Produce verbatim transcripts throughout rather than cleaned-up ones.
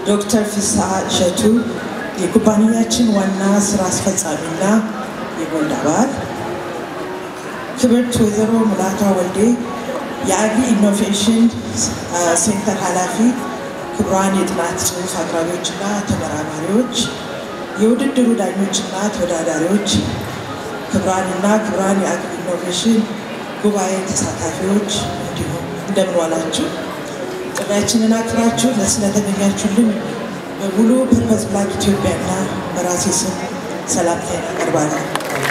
ዶክተር ፍስሐ እሸቱ የኩባንያችን ዋና ስራ አስፈጻሚና የቦርድ አባል፣ ክብርት ወይዘሮ ሙላቷ ወልዴ የአግሪ ኢኖቬሽን ሴንተር ኃላፊ፣ ክቡራን የጥናት ጽሑፍ አቅራቢዎችና ተመራማሪዎች፣ የውድድሩ ዳኞችና ተወዳዳሪዎች፣ ክቡራንና ክቡራን የአግሪ ኢኖቬሽን ጉባኤ ተሳታፊዎች እንዲሁም እንደምን ዋላችሁ። ጥሪያችንን አክብራችሁ ስለተገኛችሁልን በሙሉ ፐርፐዝ ብላክ ኢትዮጵያና በራሴ ስም ሰላምታዬን አቀርባለሁ።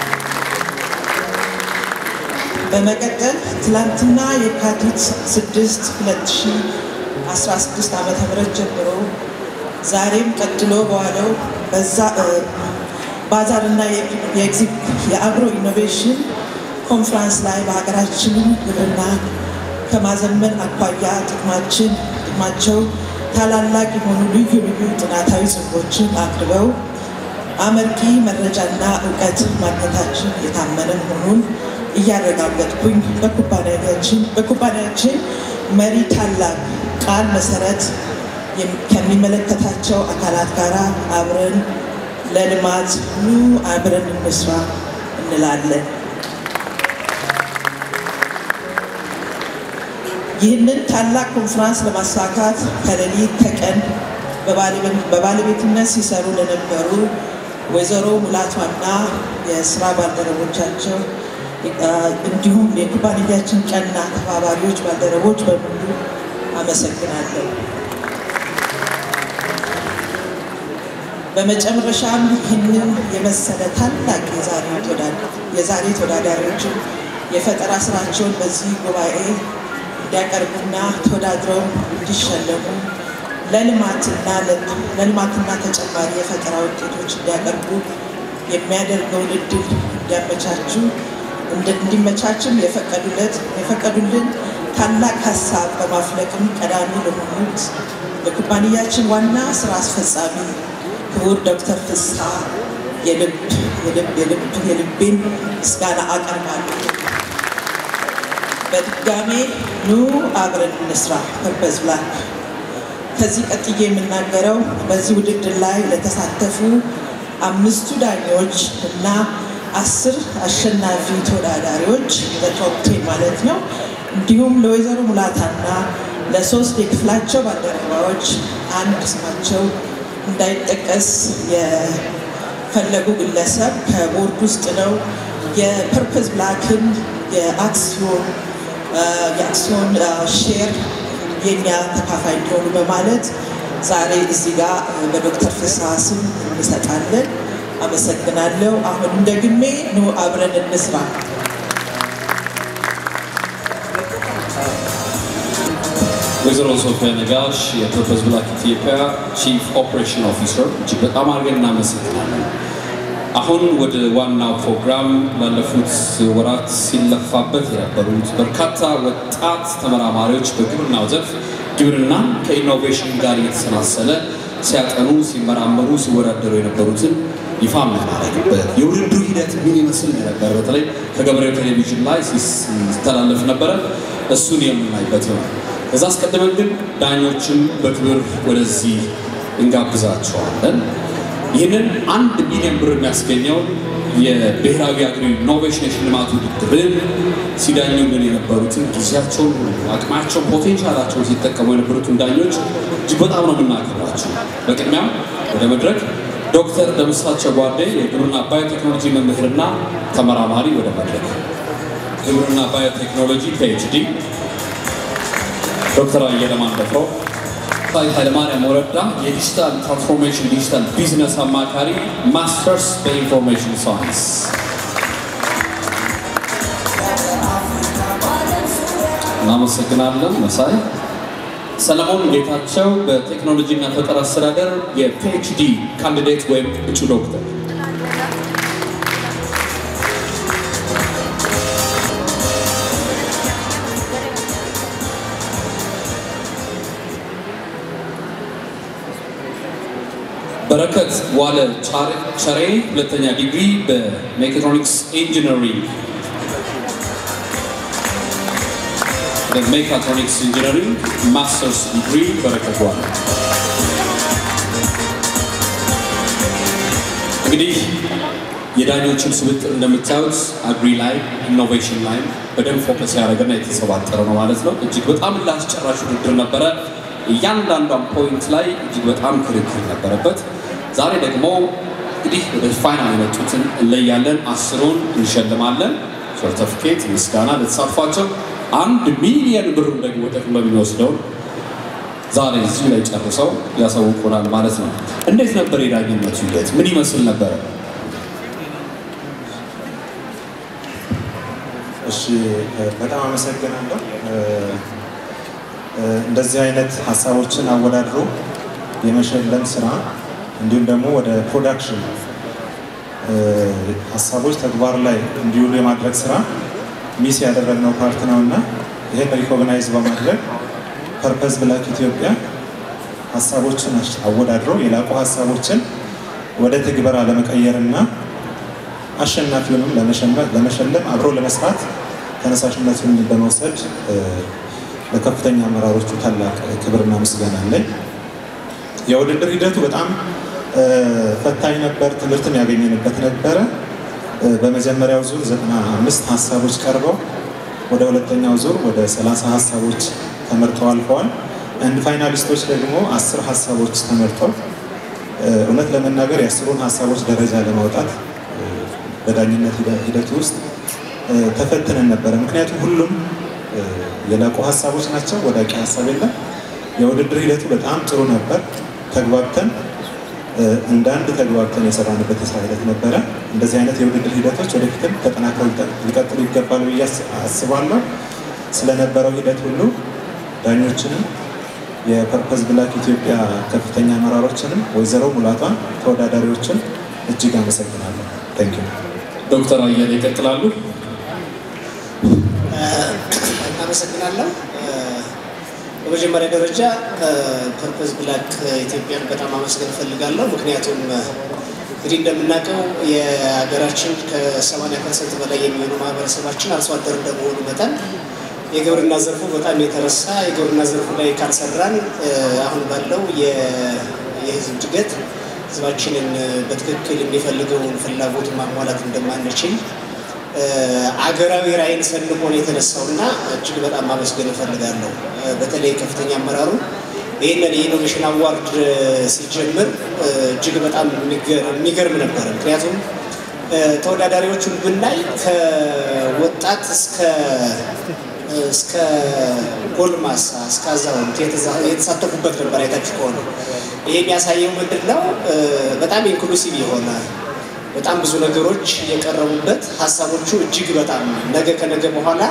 በመቀጠል ትላንትና የካቲት ስድስት ሁለት ሺህ አስራ ስድስት ዓመተ ምህረት ጀምሮ ዛሬም ቀጥሎ በዋለው በዛ ባዛርና የአግሮ ኢኖቬሽን ኮንፈረንስ ላይ በሀገራችን ግብርና ከማዘመን አኳያ ጥቅማችን ጥቅማቸው ታላላቅ የሆኑ ልዩ ልዩ ጥናታዊ ጽሑፎችን አቅርበው አመርቂ መረጃና ዕውቀት ማግኘታችን የታመነ መሆኑን እያረጋገጥኩኝ በኩባንያችን በኩባንያችን መሪ ታላቅ ቃል መሰረት ከሚመለከታቸው አካላት ጋር አብረን ለልማት ኑ አብረን እንስራ እንላለን። ይህንን ታላቅ ኮንፈረንስ ለማሳካት ከሌሊት ከቀን በባለቤትነት ሲሰሩ ለነበሩ ወይዘሮ ሙላቷና የስራ ባልደረቦቻቸው እንዲሁም የኩባንያችን ቀና ተባባሪዎች ባልደረቦች በሙሉ አመሰግናለሁ። በመጨረሻም ይህንን የመሰለ ታላቅ የዛሬ ተወዳዳሪዎችን የፈጠራ ስራቸውን በዚህ ጉባኤ እንዲያቀርቡና ተወዳድረው እንዲሸለሙ ለልማትና ለልማትና ተጨማሪ የፈጠራ ውጤቶች እንዲያቀርቡ የሚያደርገውን እድል እንዲያመቻቹ እንዲመቻችም የፈቀዱለት የፈቀዱልን ታላቅ ሀሳብ በማፍለቅም ቀዳሚ ለሆኑት የኩባንያችን ዋና ስራ አስፈጻሚ ክቡር ዶክተር ፍስሐ የልብ የልብ የልብ የልቤን ምስጋና አቀርባለሁ። በድጋሜ ኑ አብረን እንስራ ፐርፐዝ ብላክ። ከዚህ ቀጥዬ የምናገረው በዚህ ውድድር ላይ ለተሳተፉ አምስቱ ዳኞች እና አስር አሸናፊ ተወዳዳሪዎች በቶፕ ቴን ማለት ነው፣ እንዲሁም ለወይዘሮ ሙላታና ለሶስት የክፍላቸው ባልደረባዎች አንድ ስማቸው እንዳይጠቀስ የፈለጉ ግለሰብ ከቦርድ ውስጥ ነው የፐርፐዝ ብላክን የአክሲዮን የአክሲዮን ሼር የኛ ተካፋይ እንዲሆኑ በማለት ዛሬ እዚህ ጋር በዶክተር ፍስሐ ስም እንሰጣለን። አመሰግናለሁ። አሁን እንደግሜ ኑ አብረን እንስራ። ወይዘሮ ሶፊያ ነጋሽ የፐርፐዝ ብላክ ኢትዮጵያ ቺፍ ኦፕሬሽን ኦፊሰር እጅግ በጣም አድርገን እናመሰግናለን። አሁን ወደ ዋናው ፕሮግራም ላለፉት ወራት ሲለፋበት የነበሩት በርካታ ወጣት ተመራማሪዎች በግብርናው ዘርፍ ግብርና ከኢኖቬሽን ጋር የተሰናሰለ ሲያጠኑ ሲመራመሩ ሲወዳደሩ የነበሩትን ይፋ የምናደርግበት የውድድሩ ሂደት ምን ይመስል ነበር፣ በተለይ ከገበሬው ቴሌቪዥን ላይ ሲተላለፍ ነበረ፣ እሱን የምናይበት ነው። ከዛ አስቀድመን ግን ዳኞችን በክብር ወደዚህ እንጋብዛቸዋለን። ይህንን አንድ ሚሊዮን ብር የሚያስገኘው የብሔራዊ አግሪ ኢኖቬሽን የሽልማት ውድድርን ሲዳኙልን የነበሩትን ጊዜያቸውን አቅማቸውን ፖቴንሻላቸውን ሲጠቀሙ የነበሩትን ዳኞች እጅግ በጣም ነው የምናከብራቸው። በቅድሚያም ወደ መድረክ ዶክተር ደምሳቸው ጓዴ የግብርና ባዮቴክኖሎጂ መምህርና ተመራማሪ ወደ መድረክ፣ ግብርና ባዮቴክኖሎጂ ፒኤችዲ፣ ዶክተር አየለ ማንደፍሮ፣ ኃይለማርያም ወረዳ የዲጂታል ትራንስፎርሜሽን ዲጂታል ቢዝነስ አማካሪ ማስተርስ በኢንፎርሜሽን ሳይንስ፣ እናመሰግናለን። መሳይ ሰለሞን ጌታቸው በቴክኖሎጂና ፈጠራ አስተዳደር የፒኤችዲ ካንዲዴት ወይም እጩ ዶክተር፣ በረከት ዋለ ቻሬ ሁለተኛ ዲግሪ በሜካትሮኒክስ ኢንጂነሪንግ በሜካትሮኒክስ ኢንጂነሪንግ ማስተርስ ዲግሪ በረከት ዋለ። እንግዲህ የዳኞችን ስብጥር እንደምታዩት አግሪ ላይ ኢኖቬሽን ላይ በደንብ ፎከስ ያደረገና የተሰባጠረ ነው ማለት ነው። እጅግ በጣም ላስጨራሽ ውድድር ነበረ። እያንዳንዷን ፖይንት ላይ እጅግ በጣም ክርክር ነበረበት። ዛሬ ደግሞ እንግዲህ ወደ ፋይናል የመጡትን እንለያለን። አስሩን እንሸልማለን። ሰርቲፊኬት ምስጋና ለተሳትፏቸው አንድ ሚሊዮን ብር ደግሞ ጠቅሎ የሚወስደው ዛሬ እዚህ ላይ ጨርሰው ያሳውቁናል ማለት ነው። እንዴት ነበር የዳኝነቱ ሂደት? ምን ይመስል ነበር? እሺ በጣም አመሰግናለሁ። እንደዚህ አይነት ሐሳቦችን አወዳድሮ የመሸለም ስራ እንዲሁም ደግሞ ወደ ፕሮዳክሽን ሐሳቦች ተግባር ላይ እንዲውሉ የማድረግ ስራ ሚስ ያደረግነው ፓርት ነውና ይሄን ሪኮግናይዝ በማድረግ ፐርፐዝ ብላክ ኢትዮጵያ ሐሳቦችን አወዳድሮ የላቁ ሐሳቦችን ወደ ትግበራ ለመቀየርና አሸናፊውንም ለመሸለም አብሮ ለመስራት ተነሳሽነቱን በመውሰድ ለከፍተኛ አመራሮቹ ታላቅ ክብርና ምስጋና አለኝ። የውድድር ሂደቱ በጣም ፈታኝ ነበር፣ ትምህርትም ያገኘንበት ነበረ። በመጀመሪያው ዙር ዘጠና አምስት ሐሳቦች ቀርበው ወደ ሁለተኛው ዙር ወደ ሰላሳ ሐሳቦች ተመርጠው አልፈዋል። አንድ ፋይናሊስቶች ደግሞ አስር ሐሳቦች ተመርጠው እውነት ለመናገር የአስሩን ሐሳቦች ደረጃ ለማውጣት በዳኝነት ሂደቱ ውስጥ ተፈትነን ነበረ። ምክንያቱም ሁሉም የላቁ ሐሳቦች ናቸው፣ ወዳቂ ሐሳብ የለም። የውድድር ሂደቱ በጣም ጥሩ ነበር። ተግባብተን እንዳንድ ተግባብተን የሰራንበት የስራ ሂደት ነበረ። እንደዚህ አይነት የውድድር ሂደቶች ወደፊትም ተጠናክረው ሊቀጥሉ ይገባል ብዬ አስባለሁ። ስለነበረው ሂደት ሁሉ ዳኞችንም የፐርፐዝ ብላክ ኢትዮጵያ ከፍተኛ አመራሮችንም ወይዘሮ ሙላቷን ተወዳዳሪዎችን እጅግ አመሰግናለሁ። ታንክ ዩ። ዶክተር አየለ ይቀጥላሉ። አመሰግናለሁ። በመጀመሪያ ደረጃ ፐርፐዝ ብላክ ኢትዮጵያን በጣም አመስገን እፈልጋለሁ። ምክንያቱም እንግዲህ እንደምናውቀው የሀገራችን ከሰማንያ ፐርሰንት በላይ የሚሆኑ ማህበረሰባችን አርሶ አደር እንደመሆኑ መጠን የግብርና ዘርፉ በጣም የተረሳ የግብርና ዘርፉ ላይ ካልሰራን አሁን ባለው የህዝብ እድገት ህዝባችንን በትክክል የሚፈልገውን ፍላጎት ማሟላት እንደማንችል አገራዊ ራዕይን ሰንቆ ነው የተነሳውና እጅግ በጣም ማመስገን እፈልጋለሁ። በተለይ ከፍተኛ አመራሩ ይህንን የኢኖቬሽን አዋርድ ሲጀምር እጅግ በጣም የሚገርም ነበር። ምክንያቱም ተወዳዳሪዎቹን ብናይ ከወጣት እስከ እስከ ጎልማሳ እስከ አዛውንት የተሳተፉበት ነበር። አይታችሁ ከሆነ ይሄ የሚያሳየው ምንድነው? በጣም ኢንክሉሲቭ የሆነ በጣም ብዙ ነገሮች የቀረቡበት ሐሳቦቹ እጅግ በጣም ነገ ከነገ በኋላ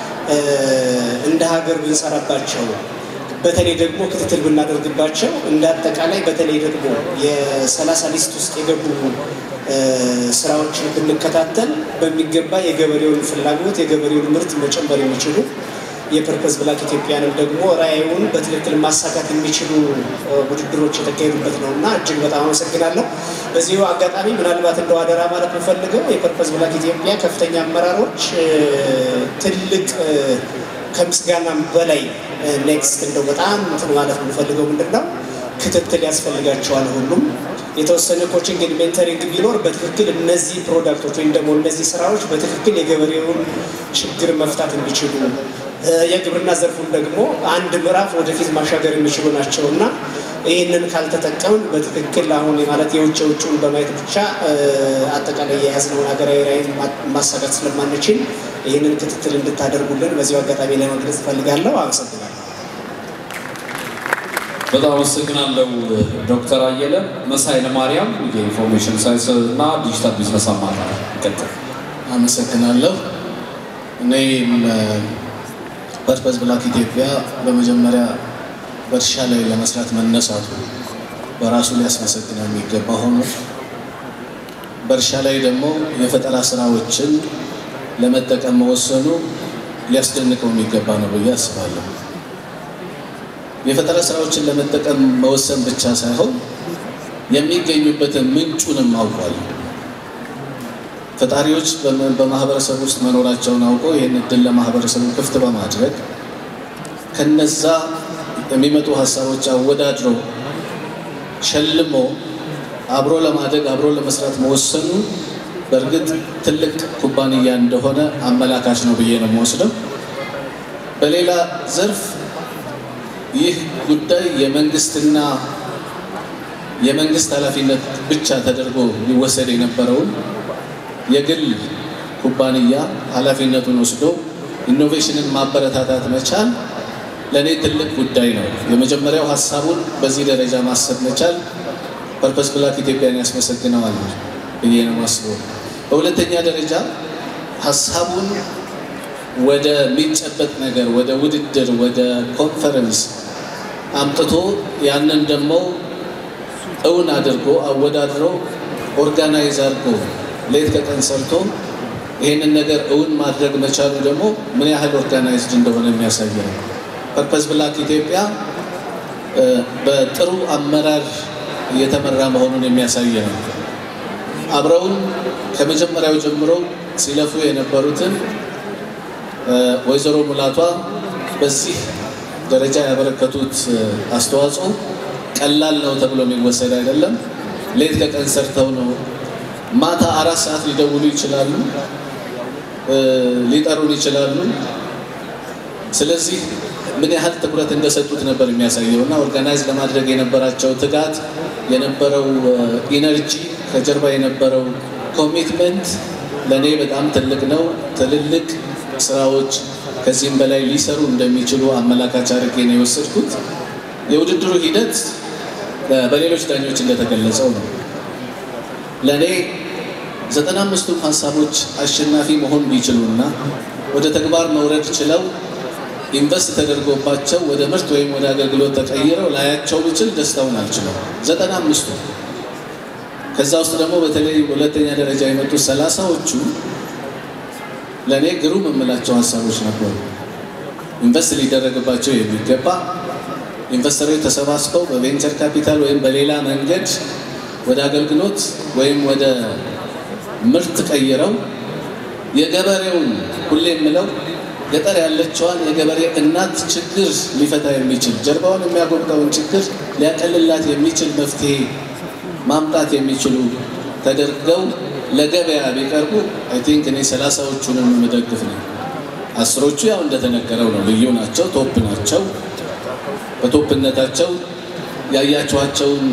እንደ ሀገር ብንሰራባቸው በተለይ ደግሞ ክትትል ብናደርግባቸው እንደ አጠቃላይ በተለይ ደግሞ የሰላሳ ሊስት ውስጥ የገቡ ስራዎችን ብንከታተል በሚገባ የገበሬውን ፍላጎት የገበሬውን ምርት መጨመር የሚችሉ የፐርፐዝ ብላክ ኢትዮጵያንም ደግሞ ራዕዩን በትክክል ማሳካት የሚችሉ ውድድሮች የተካሄዱበት ነውና እጅግ በጣም አመሰግናለሁ። በዚሁ አጋጣሚ ምናልባት እንደው አደራ ማለት የምፈልገው የፐርፐዝ ብላክ ኢትዮጵያ ከፍተኛ አመራሮች ትልቅ ከምስጋናም በላይ ኔክስት እንደው በጣም እንትን ማለት የምፈልገው ምንድነው ክትትል ያስፈልጋቸዋል። ሁሉም የተወሰነ ኮቺንግ እና ሜንተሪንግ ቢኖር በትክክል እነዚህ ፕሮዳክቶች ወይም ደግሞ እነዚህ ስራዎች በትክክል የገበሬውን ችግር መፍታት እንዲችሉ የግብርና ዘርፉን ደግሞ አንድ ምዕራፍ ወደፊት ማሻገር የሚችሉ ናቸውና ይህንን ካልተጠቀምን በትክክል አሁን ማለት የውጭ ውጭውን በማየት ብቻ አጠቃላይ የያዝነውን ሀገራዊ ራዕይ ማሳካት ስለማንችል ይህንን ክትትል እንድታደርጉልን በዚሁ አጋጣሚ ለመግለጽ እፈልጋለሁ። አመሰግናለሁ። በጣም አመሰግናለሁ ዶክተር አየለ። መሳይ ለማርያም የኢንፎርሜሽን ሳይንስ እና ዲጂታል ቢዝነስ አማካሪ ይቀጥል። አመሰግናለሁ። እኔ ፐርፐዝ ብላክ ኢትዮጵያ በመጀመሪያ በእርሻ ላይ ለመስራት መነሳቱ በራሱ ሊያስመሰግነው የሚገባ ሆኖ በእርሻ ላይ ደግሞ የፈጠራ ስራዎችን ለመጠቀም መወሰኑ ሊያስደንቀው የሚገባ ነው ብዬ አስባለሁ። የፈጠራ ስራዎችን ለመጠቀም መወሰን ብቻ ሳይሆን የሚገኙበትን ምንጩንም አውቋል። ፈጣሪዎች በማህበረሰብ ውስጥ መኖራቸውን አውቀው ይህን እድል ለማህበረሰቡ ክፍት በማድረግ ከነዛ የሚመጡ ሀሳቦች አወዳድሮ ሸልሞ አብሮ ለማደግ አብሮ ለመስራት መወሰኑ በእርግጥ ትልቅ ኩባንያ እንደሆነ አመላካች ነው ብዬ ነው የምወስደው። በሌላ ዘርፍ ይህ ጉዳይ የመንግስትና የመንግስት ኃላፊነት ብቻ ተደርጎ ሊወሰድ የነበረውን የግል ኩባንያ ኃላፊነቱን ወስዶ ኢኖቬሽንን ማበረታታት መቻል ለኔ ትልቅ ጉዳይ ነው። የመጀመሪያው ሐሳቡን በዚህ ደረጃ ማሰብ መቻል ፐርፐስ ብላክ ኢትዮጵያን ያስመሰግነዋል ብዬ ነው የማስበው። በሁለተኛ ደረጃ ሐሳቡን ወደ ሚጨበጥ ነገር ወደ ውድድር ወደ ኮንፈረንስ አምጥቶ ያንን ደግሞ እውን አድርጎ አወዳድሮ ኦርጋናይዝ አድርጎ ሌት ከቀን ሰርቶ ይሄንን ነገር እውን ማድረግ መቻሉ ደግሞ ምን ያህል ኦርጋናይዝድ እንደሆነ የሚያሳይ ነው። ፐርፐስ ብላክ ኢትዮጵያ በጥሩ አመራር እየተመራ መሆኑን የሚያሳይ ነው። አብረውን ከመጀመሪያው ጀምሮ ሲለፉ የነበሩትን ወይዘሮ ሙላቷ በዚህ ደረጃ ያበረከቱት አስተዋጽኦ ቀላል ነው ተብሎ የሚወሰድ አይደለም። ሌት ከቀን ሰርተው ነው። ማታ አራት ሰዓት ሊደውሉ ይችላሉ፣ ሊጠሩን ይችላሉ። ስለዚህ ምን ያህል ትኩረት እንደሰጡት ነበር የሚያሳየውና ኦርጋናይዝ ለማድረግ የነበራቸው ትጋት የነበረው ኢነርጂ ከጀርባ የነበረው ኮሚትመንት ለኔ በጣም ትልቅ ነው። ትልልቅ ስራዎች ከዚህም በላይ ሊሰሩ እንደሚችሉ አመላካች አድርጌ ነው የወሰድኩት። የውድድሩ ሂደት በሌሎች ዳኞች እንደተገለጸው ነው። ለኔ ዘጠና አምስቱ ሐሳቦች አሸናፊ መሆን ቢችሉና ወደ ተግባር መውረድ ችለው ኢንቨስት ተደርጎባቸው ወደ ምርት ወይም ወደ አገልግሎት ተቀይረው ላያቸው ብችል ደስታውን አልችልም። ዘጠና አምስቱ ከዛ ውስጥ ደግሞ በተለይ ሁለተኛ ደረጃ የመጡ ሰላሳዎቹ ለኔ ግሩም የምላቸው ሐሳቦች ነበሩ። ኢንቨስት ሊደረግባቸው የሚገባ ኢንቨስተሮች ተሰባስበው በቬንቸር ካፒታል ወይም በሌላ መንገድ ወደ አገልግሎት ወይም ወደ ምርት ቀይረው የገበሬውን ሁሌ የምለው ገጠር ያለችዋን የገበሬ እናት ችግር ሊፈታ የሚችል ጀርባውን የሚያጎብጠውን ችግር ሊያቀልላት የሚችል መፍትሄ ማምጣት የሚችሉ ተደርገው ለገበያ ቢቀርቡ አይ ቲንክ እኔ ሰላሳዎቹንም የምደግፍ ነው። አስሮቹ ያው እንደተነገረው ነው፣ ልዩ ናቸው፣ ቶፕ ናቸው። በቶፕነታቸው ያያቸዋቸውን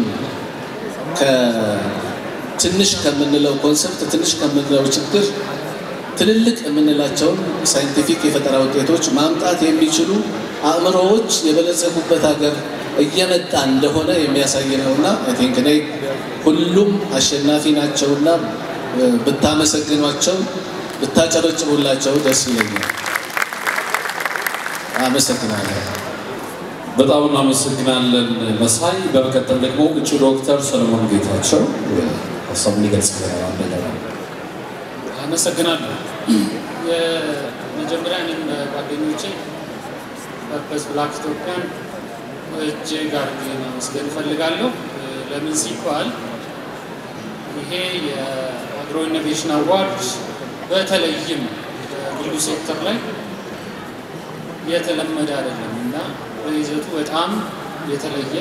ከትንሽ ከምንለው ኮንሰፕት ትንሽ ከምንለው ችግር ትልልቅ የምንላቸውን ሳይንቲፊክ የፈጠራ ውጤቶች ማምጣት የሚችሉ አእምሮዎች የበለጸጉበት ሀገር እየመጣ እንደሆነ የሚያሳይ ነውና አይ ቲንክ እኔ ሁሉም አሸናፊ ናቸውና ብታመሰግኗቸው ብታጨበጭቡላቸው ደስ ይለኛል። አመሰግናለሁ። በጣም እናመሰግናለን መሳይ። በመቀጠል ደግሞ እጩ ዶክተር ሰለሞን ጌታቸው ሀሳቡን ይገልጽልናል። አመሰግናለሁ። የመጀመሪያ እኔም ጓደኞቼ ፐርፐስ ብላክ ኢትዮጵያን እጅግ አድርጌ ማመስገን እፈልጋለሁ። ለምን ሲባል ይሄ የአግሮ ኢኖቬሽን አዋርድ በተለይም በግሉ ሴክተር ላይ የተለመደ አይደለም እና በይዘቱ በጣም የተለየ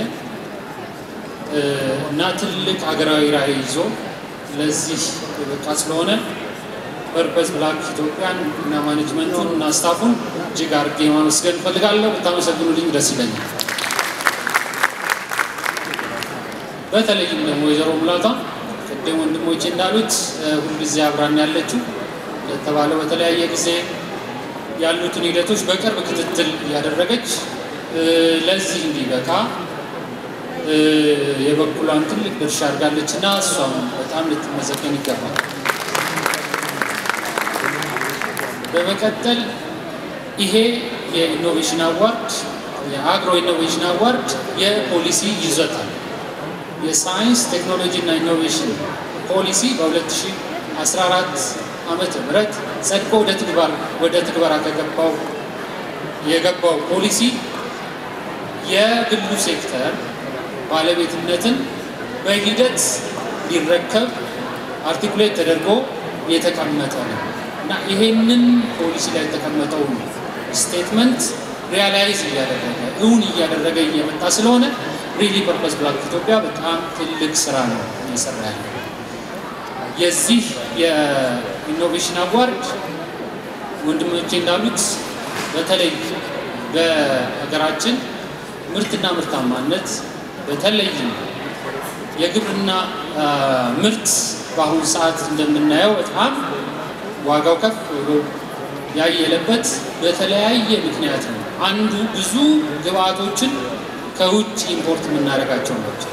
እና ትልቅ ሀገራዊ ራዕይ ይዞ ለዚህ የበቃ ስለሆነ ፐርፐስ ብላክ ኢትዮጵያን እና ማኔጅመንቱን እና ስታፉን እጅግ አድርጌ ማመስገን እፈልጋለሁ። ብታመሰግኑልኝ ደስ ይለኛል። በተለይም ደግሞ ወይዘሮ ሙላቷ ቅድም ወንድሞቼ እንዳሉት ሁልጊዜ አብራን ያለችው የተባለው በተለያየ ጊዜ ያሉትን ሂደቶች በቅርብ ክትትል ያደረገች ለዚህ እንዲበቃ የበኩሏን ትልቅ ድርሻ አድርጋለችና እሷም በጣም ልትመሰገን ይገባል። በመቀጠል ይሄ የኢኖቬሽን አዋርድ የአግሮ ኢኖቬሽን አዋርድ የፖሊሲ ይዘታ የሳይንስ ቴክኖሎጂ እና ኢኖቬሽን ፖሊሲ በ2014 ዓመተ ምህረት ጸድቆ ወደ ተግባር ወደ ተግባር ከገባው የገባው ፖሊሲ የግሉ ሴክተር ባለቤትነትን በሂደት ሊረከብ አርቲኩሌት ተደርጎ የተቀመጠ ነው እና ይሄንን ፖሊሲ ላይ የተቀመጠው ስቴትመንት ሪያላይዝ እያደረገ እውን እያደረገ እየመጣ ስለሆነ ሪሊ ፐርፐስ ብላክ ኢትዮጵያ በጣም ትልቅ ስራ ነው እየሰራ ያለው። የዚህ የኢኖቬሽን አዋርድ ወንድሞቼ እንዳሉት በተለይ በሀገራችን ምርትና ምርታማነት በተለይ የግብርና ምርት በአሁኑ ሰዓት እንደምናየው በጣም ዋጋው ከፍ ብሎ ያየለበት በተለያየ ምክንያት ነው። አንዱ ብዙ ግብአቶችን ከውጭ ኢምፖርት የምናደርጋቸው ናቸው።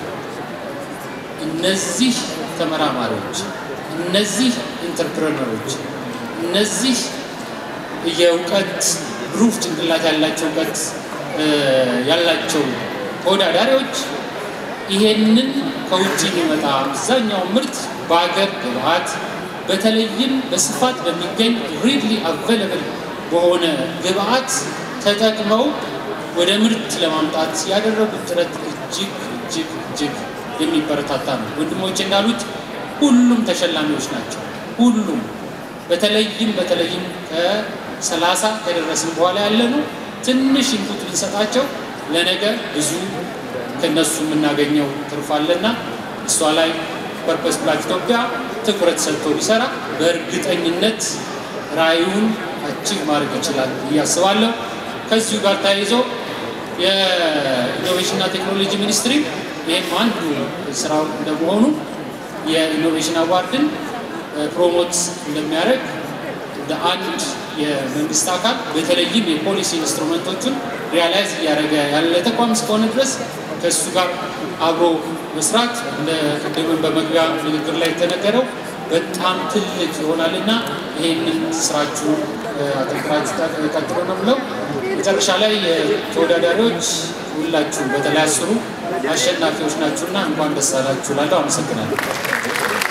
እነዚህ ተመራማሪዎች፣ እነዚህ ኢንተርፕረነሮች፣ እነዚህ የእውቀት ብሩህ ጭንቅላት ያላቸው እውቀት ያላቸው ተወዳዳሪዎች ይሄንን ከውጭ የሚመጣ አብዛኛው ምርት በአገር ግብአት በተለይም በስፋት በሚገኝ ሪድሊ አቬለብል በሆነ ግብአት ተጠቅመው ወደ ምርት ለማምጣት ያደረጉት ጥረት እጅግ እጅግ እጅግ የሚበረታታ ነው። ወንድሞቼ እንዳሉት ሁሉም ተሸላሚዎች ናቸው። ሁሉም በተለይም በተለይም ከሰላሳ ከደረስን በኋላ ያለነው ትንሽ ኢንፑት ብንሰጣቸው ለነገ ብዙ ከነሱ የምናገኘው ትርፍ አለና እሷ ላይ ፐርፐስ ብላክ ኢትዮጵያ ትኩረት ሰጥቶ ቢሰራ በእርግጠኝነት ራዕዩን አቺቭ ማድረግ ይችላል እያስባለሁ። ከዚሁ ጋር ተያይዞ የኢኖቬሽንና ቴክኖሎጂ ሚኒስትሪ ይህም አንዱ ስራው እንደመሆኑ የኢኖቬሽን አዋርድን ፕሮሞት እንደሚያደርግ እንደ አንድ የመንግስት አካል በተለይም የፖሊሲ ኢንስትሩመንቶቹን ሪያላይዝ እያደረገ ያለ ተቋም እስከሆነ ድረስ ከእሱ ጋር አብሮ መስራት ለቅድምም በመግቢያ ንግግር ላይ የተነገረው በጣም ትልቅ ይሆናልና ይህንን ስራችሁ አጠንክራችሁ ቀጥሎ ነው ብለው መጨረሻ ላይ ተወዳዳሪዎች ሁላችሁ በተለይ አስሩ አሸናፊዎች ናችሁና እንኳን ደስ አላችሁ እላለሁ። አመሰግናለሁ።